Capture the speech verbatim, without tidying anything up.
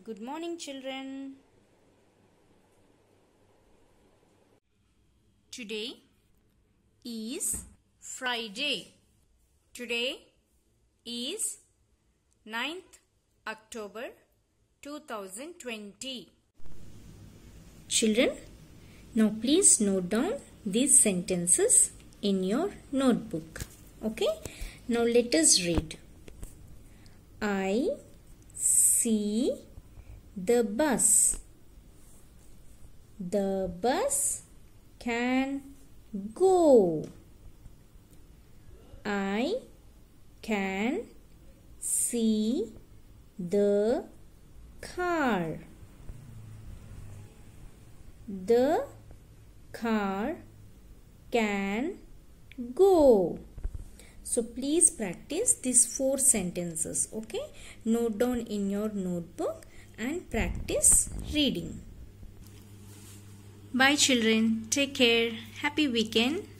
Good morning, children. Today is Friday. Today is ninth October two thousand twenty. Children, now please note down these sentences in your notebook. Okay? Now let us read. I see the bus. The bus can go. I can see the car. The car can go. So please practice these four sentences. Okay? Note down in your notebook and practice reading. Bye children. Take care. Happy weekend.